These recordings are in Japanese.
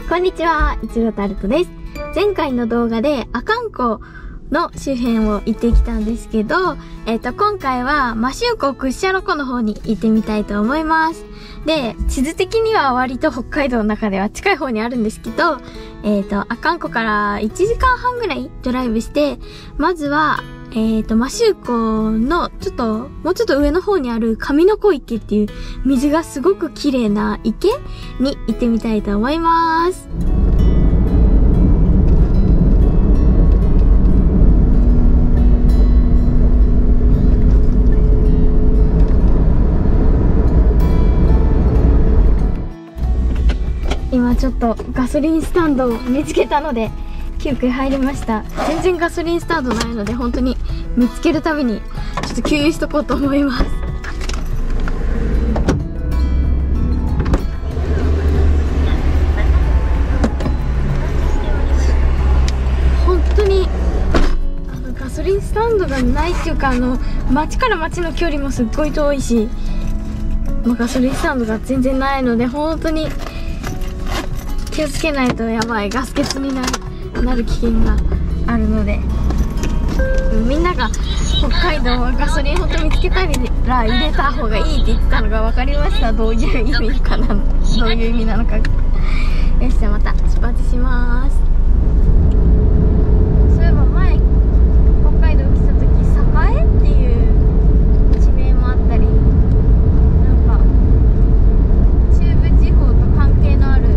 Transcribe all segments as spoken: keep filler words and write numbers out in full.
こんにちは、いちごタルトです。前回の動画で阿寒湖の周辺を行ってきたんですけど、えっと、今回は摩周湖屈斜路湖の方に行ってみたいと思います。で、地図的には割と北海道の中では近い方にあるんですけど、えっと、阿寒湖からいちじかんはんぐらいドライブして、まずは、えっと、摩周湖のちょっと、もうちょっと上の方にある上の子池っていう水がすごく綺麗な池に行ってみたいと思います。今ちょっとガソリンスタンドを見つけたので急遽入りました。全然ガソリンスタンドないので本当に見つけるたびにちょっと給油しとこうと思います。本当にあのガソリンスタンドがないっていうか、あの町から町の距離もすっごい遠いし、まあ、ガソリンスタンドが全然ないので本当に気をつけないとやばい、ガス欠になる、なる危険があるので、みんなが北海道はガソリン本当見つけたら入れた方がいいって言ってたのが分かりました。どういう意味かな、どういう意味なのか。よし、じゃあまた出発します。そういえば前北海道来た時栄っていう地名もあったり、なんか中部地方と関係のある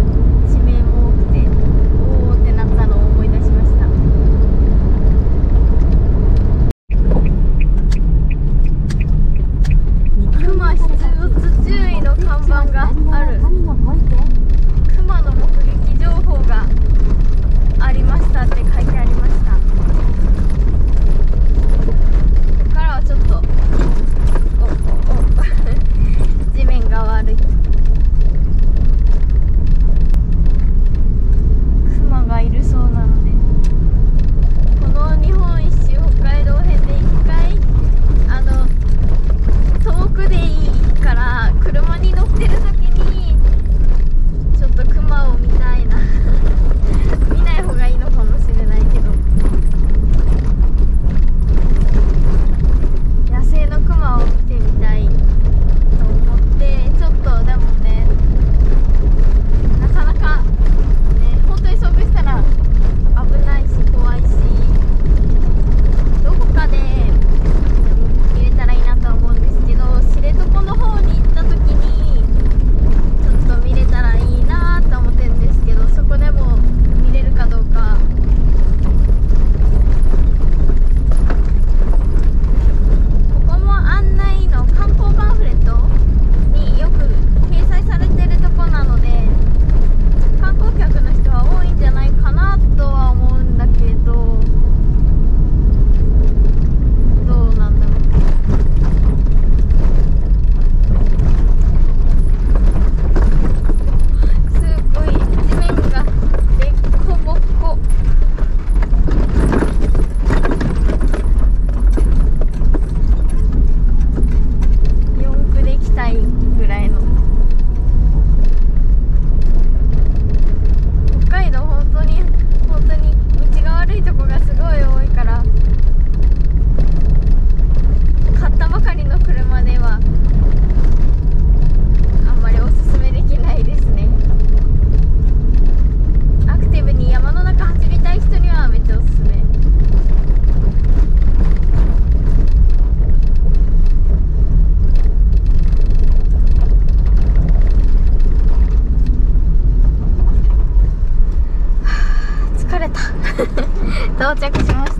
到着しました。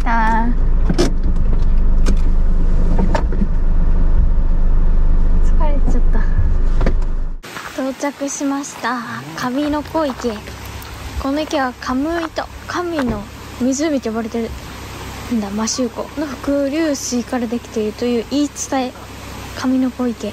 疲れちゃった。到着しました。上の子池。この池はカムイと神の湖と呼ばれてるんだ摩周湖の伏流水からできているという言い伝え。上の子池、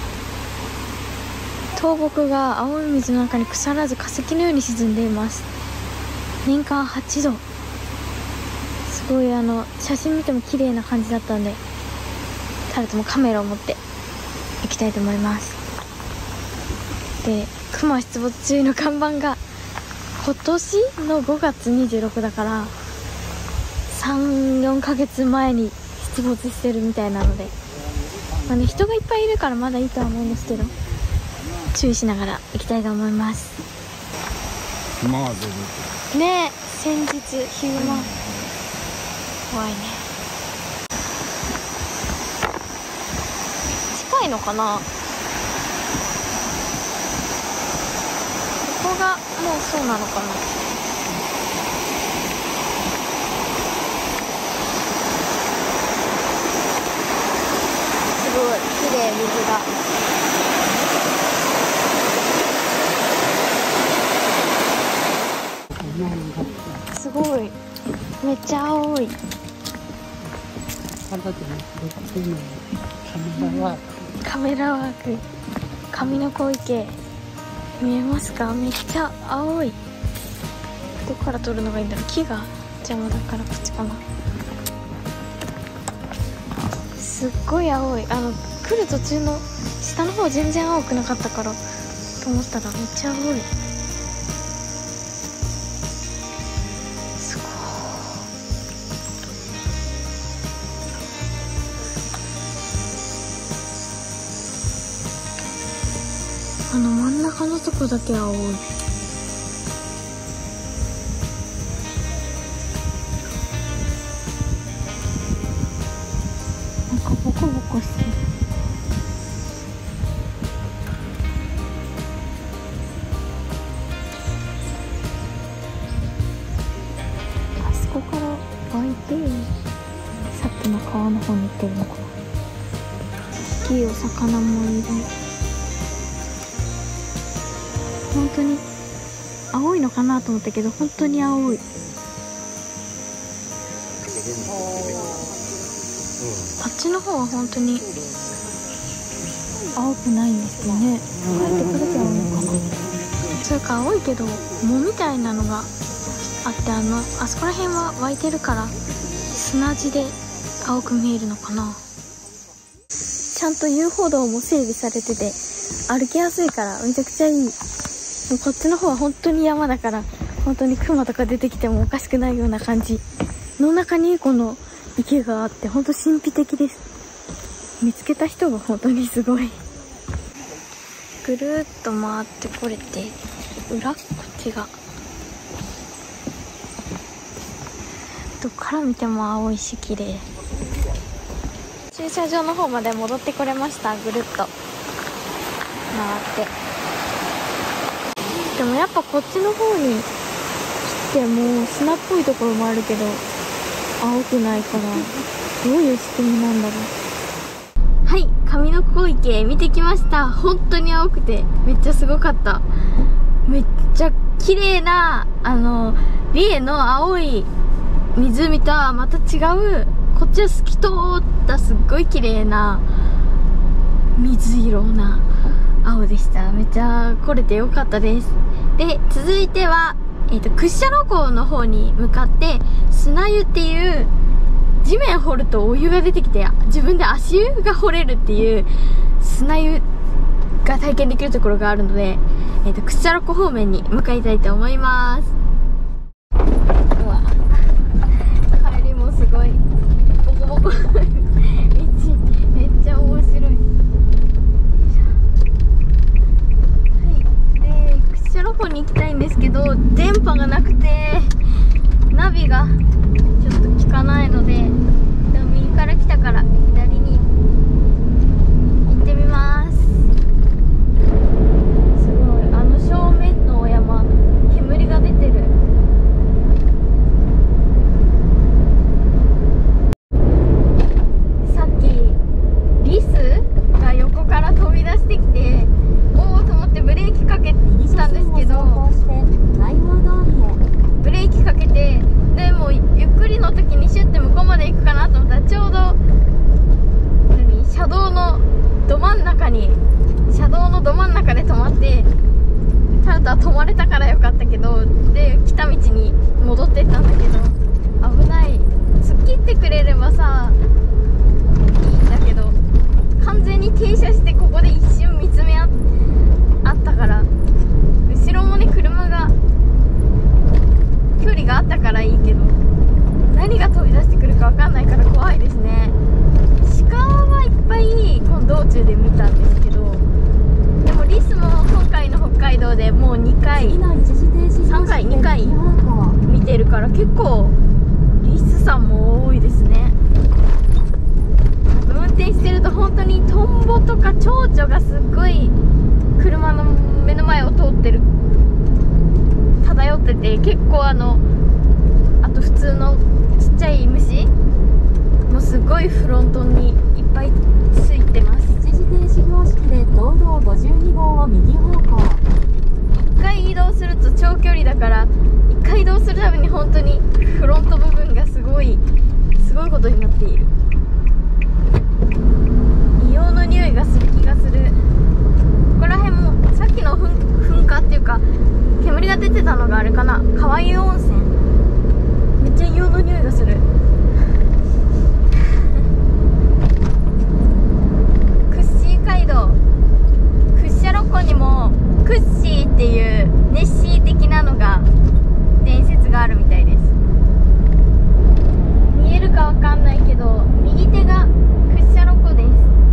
倒木が青い水の中に腐らず化石のように沈んでいます。年間はちど、すごいあの写真見ても綺麗な感じだったんで、タルトもカメラを持って行きたいと思います。で、熊出没注意の看板が今年のごがつにじゅうろくだからさん、よんかげつまえに出没してるみたいなので、まあね、人がいっぱいいるからまだいいとは思うんですけど、注意しながら行きたいと思います。 熊が出るねえ、先日ヒグマ、うん、怖いね。近いのかな、ここがもうそうなのかな。すごい綺麗、水が。すごい、めっちゃ青い。カメラワーク、上の小池、見えますか？めっちゃ青い。どこから撮るのがいいんだろう。木が邪魔だからこっちかな。すっごい青い。あの来る途中の下の方全然青くなかったからと思ったらめっちゃ青い。すごい。あの真ん中のとこだけ青い。なんかボコボコしてる。あそこから湧いてさっきの川の方に行ってるのかな。大きいお魚もいる。本当に青いのかなと思ったけど、本当に青い。あっちの方は本当に青くないんですよね。帰ってくると青いのかな。それか青いけど藻みたいなのがあって、あのあそこら辺は湧いてるから砂地で青く見えるのかな。ちゃんと遊歩道も整備されてて歩きやすいからめちゃくちゃいい。こっちの方は本当に山だから、本当にクマとか出てきてもおかしくないような感じの中にこの池があって、本当神秘的です。見つけた人が本当にすごい。ぐるーっと回ってこれて、裏こっちがどっから見ても青いし綺麗。駐車場の方まで戻ってこれました。ぐるっと回って。でもやっぱこっちの方に来ても砂っぽいところもあるけど青くないから、どういう仕組みなんだろう。はい、上の小池見てきました。本当に青くてめっちゃすごかった。めっちゃ綺麗な、あの美瑛の青い湖とはまた違う、こっちは透き通ったすっごい綺麗な水色な青でした。めっちゃ来れてよかったです。で、続いては、えっと、屈斜路湖の方に向かって、砂湯っていう、地面掘るとお湯が出てきて、自分で足湯が掘れるっていう、砂湯が体験できるところがあるので、えっと、屈斜路湖方面に向かいたいと思います。うわ、帰りもすごい、ボコボコ。道、めっちゃ面白い。屈斜路湖に行きたいんですけど、電波がなくてナビがちょっと効かないので、でも右から来たから左に行ってみます。すごい、あの正面のお山煙が出てる。さっきリスが横から飛び出してきて、おおと思ってブレーキかけたんですけど、ブレーキかけて、でもゆっくりの時にシュッて向こうまで行くかなと思ったら、ちょうど何車道のど真ん中に車道のど真ん中で止まって、タルトは止まれたからよかったけど、で来た道に戻ってったんだけど危ない。突っ切ってくれればさいいんだけど、完全に停車してここで一瞬見つめ合あったから、後ろもね車がから結構リスさんも多いですね。運転してると本当にトンボとか蝶々がすっごい車の目の前を通ってる漂ってて、結構あのあと普通のちっちゃい虫もすごいフロントにいっぱいついてます。 一時停止標識で道道ごじゅうに号を右方向。 一回移動すると長距離だから一回移動するために本当にフロント部分がすごいすごいことになっている。硫黄の匂いがする気がする。ここら辺もさっきの噴噴火っていうか煙が出てたのがあれかな、川湯温泉。めっちゃ硫黄の匂いがする。クッシー街道、屈斜路湖にもクッシーっていうネッシー的なのが伝説があるみたいです。見えるかわかんないけど右手が屈斜路湖です。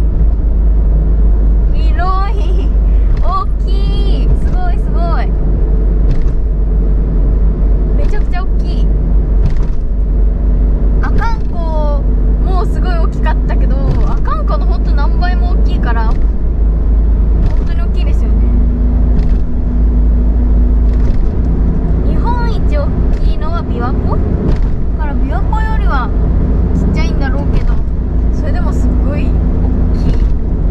広い、大きい、すごいすごい、めちゃくちゃ大きい。阿寒湖もすごい大きかったけど、阿寒湖のほんと何倍も大きいから本当に大きいですよね。日本一大きいのは琵琶湖だから琵琶湖よりはちっちゃいんだろうけど、それでもすっごい大きい。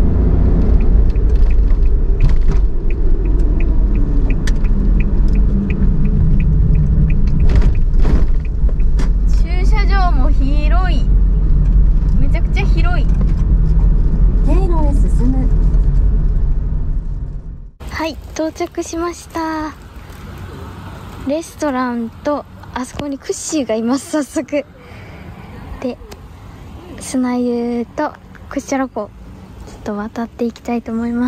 駐車場も広い、めちゃくちゃ広い。 経路へ進む。 はい、到着しました。レストランとあそこにクッシーがいます。早速で砂湯と屈斜路湖ちょっと渡っていきたいと思います。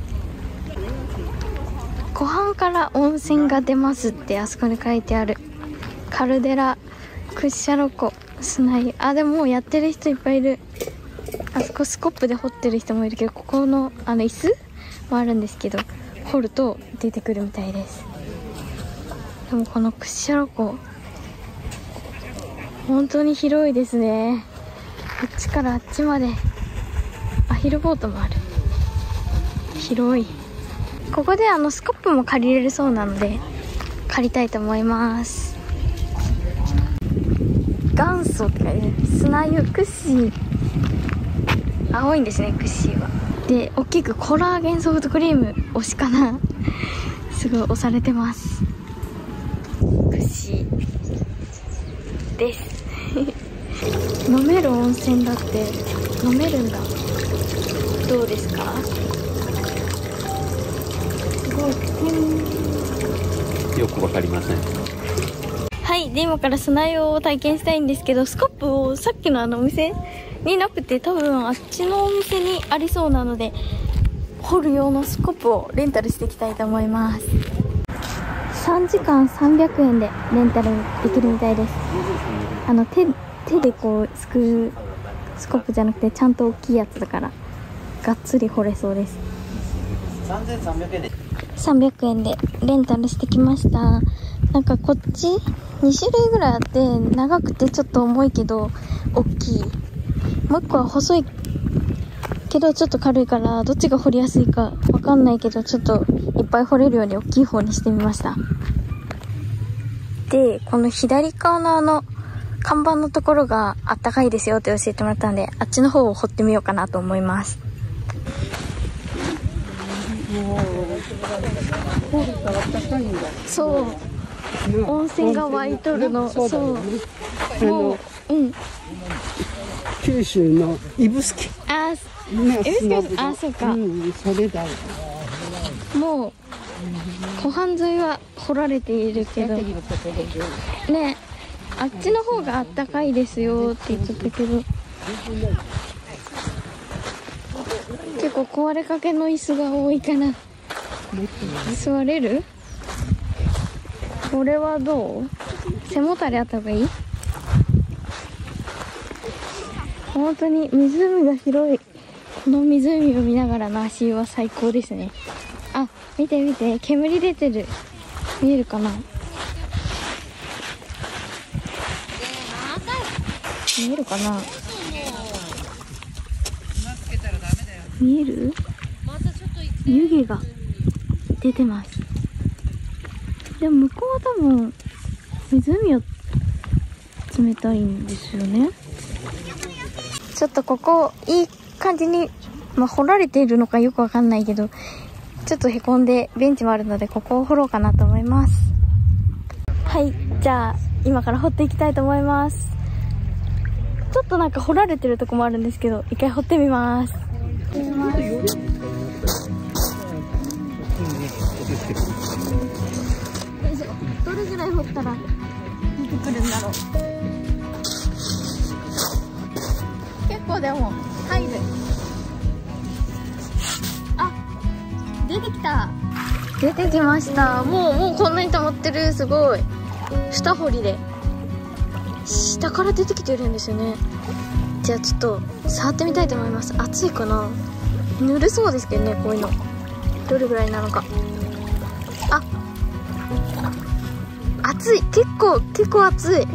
湖畔から温泉が出ますってあそこに書いてある。カルデラ屈斜路湖砂湯。あ、でももうやってる人いっぱいいる。あそこスコップで掘ってる人もいるけど、ここのあの椅子もあるんですけど、掘ると出てくるみたいです。でもこの屈斜路湖本当に広いですね。こっちからあっちまでアヒルボートもある。広い。ここであのスコップも借りれるそうなので借りたいと思います。元祖って書いてある。砂湯クッシー、青いんですね、クッシーは。で大きくコラーゲンソフトクリーム推しかなすごい押されてます。クッシーです飲める温泉だって。飲めるんだ。どうですか？すごい。 よくわかりません。 はい、で今から砂湯を体験したいんですけど、スコップをさっきのあのお店になくて、多分あっちのお店にありそうなので掘る用のスコップをレンタルしていきたいと思います。さんじかんさんびゃくえんでレンタルできるみたいです。あの 手, 手でこうすくうスコップじゃなくてちゃんと大きいやつだからがっつり掘れそうです。 さんぜんさんびゃくえんでさんびゃくえんでレンタルしてきました。なんかこっちに種類ぐらいあって、長くてちょっと重いけど大きい、もう一個は細いけどちょっと軽いから、どっちが掘りやすいかわかんないけど、ちょっといっぱい掘れるように大きい方にしてみました。でこの左側のあの看板のところがあったかいですよって教えてもらったんで、あっちの方を掘ってみようかなと思います。そう、温泉が湧いとるの。そう、もう、うん、 九州の指宿。 あ、指宿、あ、そうか、うん、 それだよ。 もう湖畔沿いは掘られているけどね、あっちの方があったかいですよって言っちゃったけど、結構壊れかけの椅子が多いから座れる？これはどう？背もたれあった方がいい？本当に湖が広い。この湖を見ながらの足湯は最高ですね。あ、見て見て、煙出てる。見えるかな？ 見えるかな。見える？湯気が出てます。でも向こうは多分湖は冷たいんですよね。ちょっとここいい感じに、まあ、掘られているのかよくわかんないけど、ちょっとへこんでベンチもあるので、ここを掘ろうかなと思います。はい、じゃあ今から掘っていきたいと思います。ちょっとなんか掘られてるとこもあるんですけど、一回掘ってみます。よいしょ。どれぐらい掘ったら出てくるんだろう。結構でも入る。あ、出てきた。出てきました。もうもうこんなに溜まってる。すごい。下掘りで下から出てきてるんですよね。じゃあちょっと触ってみたいと思います。熱いかな。ぬるそうですけどね、こういうの。どれぐらいなのか。あ、熱い。結構結構熱い。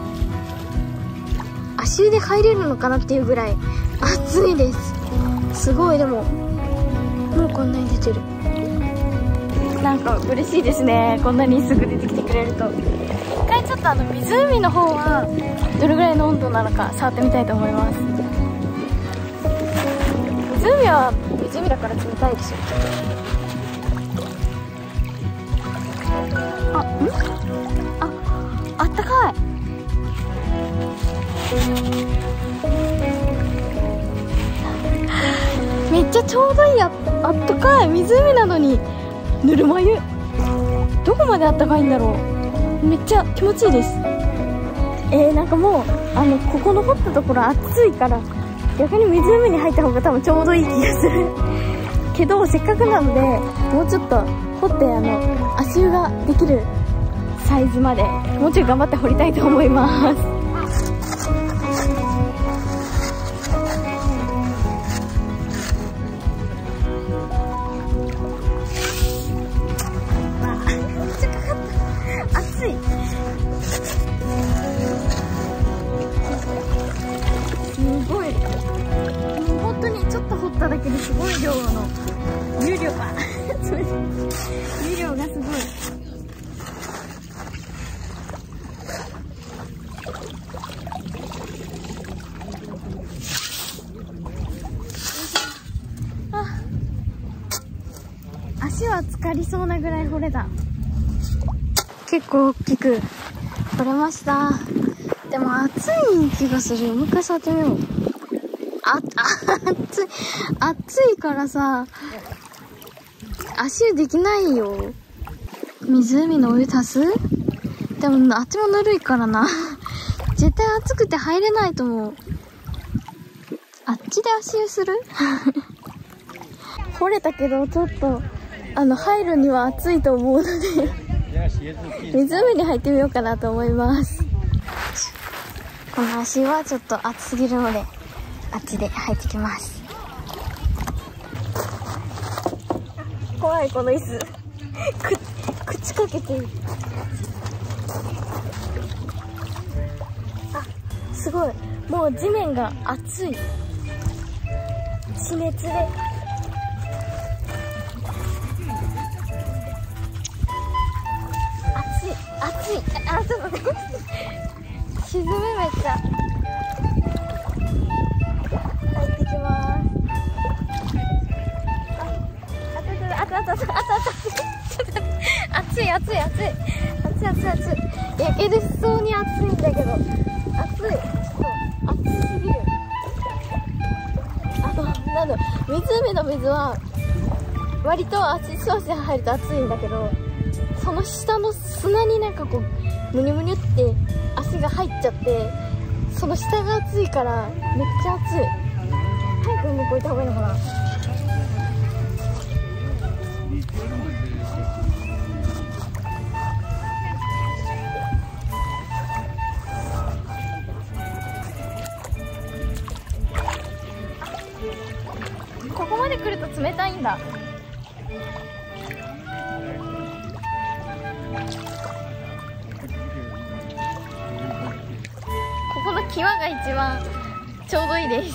足湯で入れるのかなっていうぐらい熱いです。すごい。でももうこんなに出てる。なんか嬉しいですね、こんなにすぐ出てきてくれると。一回ちょっとあの湖の方はどれぐらいの温度なのか触ってみたいと思います。湖は湖だから冷たいですよ。あ、ん？あ、あったかい。めっちゃちょうどいい。 あ, あったかい湖なのにぬるま湯。どこまであったかいんだろう。めっちゃ気持ちいいです。えー、なんかもうあのここの掘ったところ暑いから、逆に湖に入った方が多分ちょうどいい気がするけど、せっかくなのでもうちょっと掘ってあの足湯ができるサイズまでもうちょい頑張って掘りたいと思います。だけですごい量の湯量が湯量がすごい。あ、足は浸かりそうなぐらい掘れた。結構大きく掘れました。でも暑い気がする。もう一回触ってみよう。あ、あ、熱い、熱いからさ、足湯できないよ。湖のお湯足す？でも、あっちもぬるいからな。絶対暑くて入れないと思う。あっちで足湯する？掘れたけど、ちょっと、あの、入るには暑いと思うので、湖に入ってみようかなと思います。この足はちょっと暑すぎるので、あっちで入ってきます。怖い、この椅子。く、口かけてる。あ、すごい。もう地面が熱い。地熱で。熱い、熱い。あ、ちょっと待って。沈む、めっちゃ。入ってきます。あ、あたたたたたたたた。熱い熱い熱い熱い熱い熱い。やけどしそうに熱いんだけど、熱い。ちょっと熱すぎる。あの、なんだろう、湖の水は割と足少し入ると熱いんだけど、その下の砂になんかこうむにゅむにゅって足が入っちゃって、その下が熱いからめっちゃ熱い。早く向こう行った方がいいのかな。ここまで来ると冷たいんだ。ここの際が一番ちょうどいいです。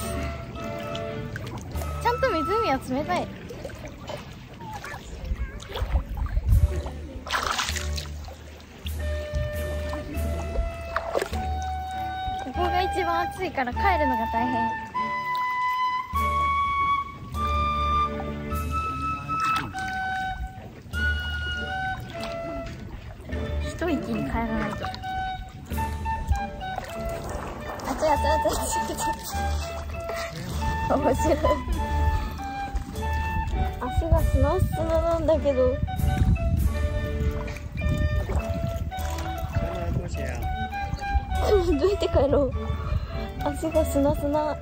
ちゃんと湖は冷たい。ここが一番暑いから帰るのが大変。一息に帰らないと。あちゃあちゃあちゃあちゃ面白い。足がスナスナなんだけど。どうやって帰ろう。足がスナスナ。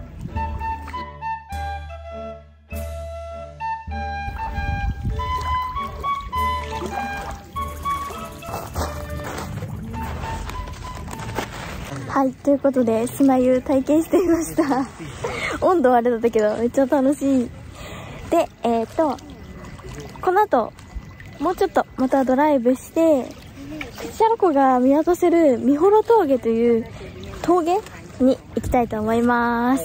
はい、ということで砂湯体験してみました温度はあれだったけどめっちゃ楽しい。で、えっとこの後もうちょっとまたドライブして屈斜路湖が見渡せる三幌峠という峠に行きたいと思います。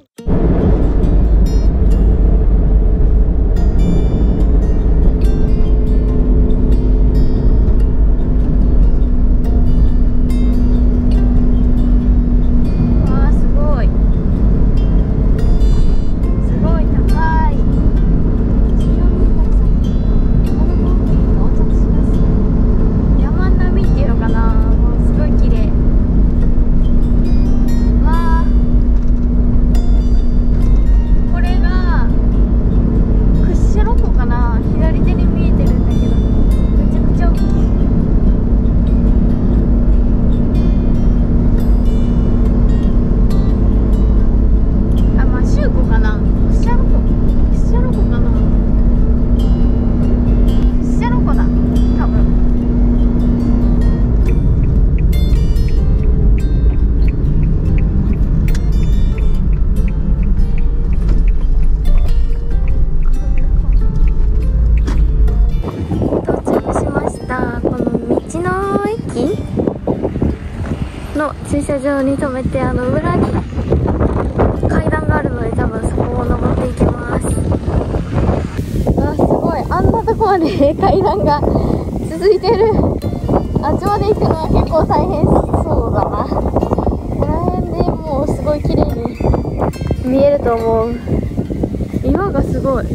の駐車場に止めて、あの裏に階段があるので多分そこを登っていきます。あ、すごい、あんなとこまで階段が続いてる。あっちまで行くのは結構大変そうだな。この辺でもうすごい綺麗に見えると思う。岩がすごい。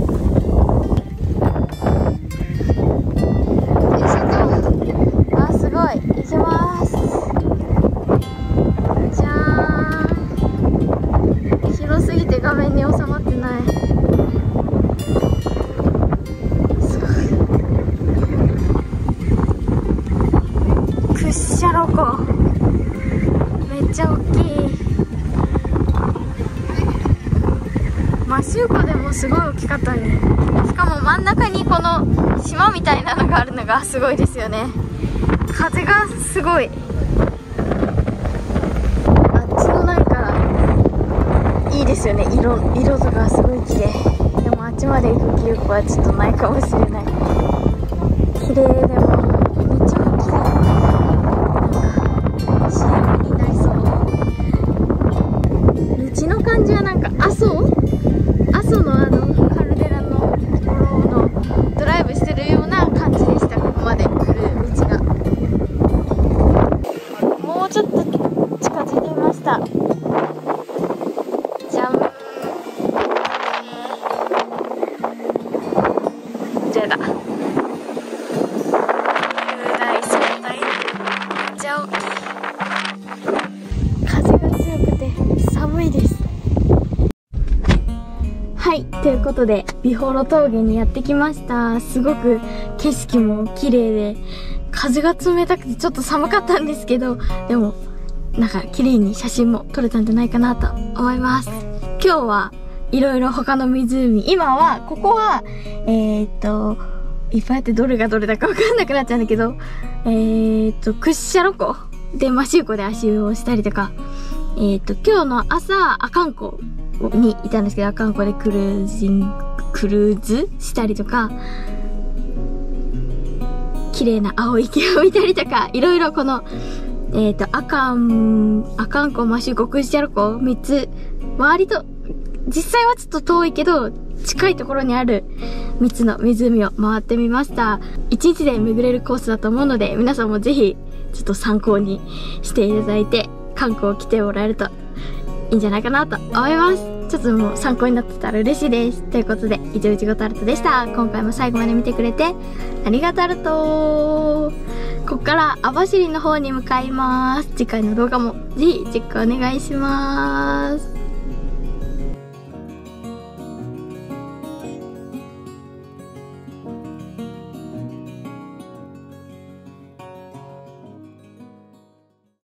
すごい、行きます。じゃーん。広すぎて画面に収まってない。すごい。屈斜路湖。めっちゃ大きい。摩周湖でもすごい大きかったね。しかも真ん中にこの島みたいなのがあるのがすごいですよね。風がすごい。あっちのなんかいいですよね。色色とかすごい綺麗。でもあっちまで行く記憶はちょっとないかもしれない。綺麗。でもめっちゃ綺麗。なんか シーエム になりそう。道の感じはなんか阿蘇阿蘇のあのカルデラのところのドライブしてるような感じでした。ここまで来る道が。もうちょっと近づいてみました。じゃん。じゃだ。雄大壮大。めっちゃ大きい。風が強くて寒いです。はい、ということで美幌峠にやってきました。すごく景色も綺麗で風が冷たくてちょっと寒かったんですけど、でもなんか綺麗に写真も撮れたんじゃないかなと思います。今日はいろいろ他の湖、今はここはえー、っといっぱいあってどれがどれだかわかんなくなっちゃうんだけど、えー、っと屈斜路湖で摩周湖で足湯をしたりとか、えー、っと今日の朝阿寒湖にいたんですけど、阿寒湖でクルージングクルーズしたりとか、綺麗な青い池を見たりとか、いろいろこのえっ、と、阿寒、阿寒湖、摩周湖、屈斜路湖、みっつ、割と、実際はちょっと遠いけど、近いところにあるみっつの湖を回ってみました。いちにちで巡れるコースだと思うので、皆さんもぜひ、ちょっと参考にしていただいて、観光来てもらえるといいんじゃないかなと思います。ちょっともう参考になってたら嬉しいです。ということで、以上、いちごタルトでした。今回も最後まで見てくれて、ありがとうタルト。こっから網走の方に向かいます。次回の動画もぜひチェックお願いします。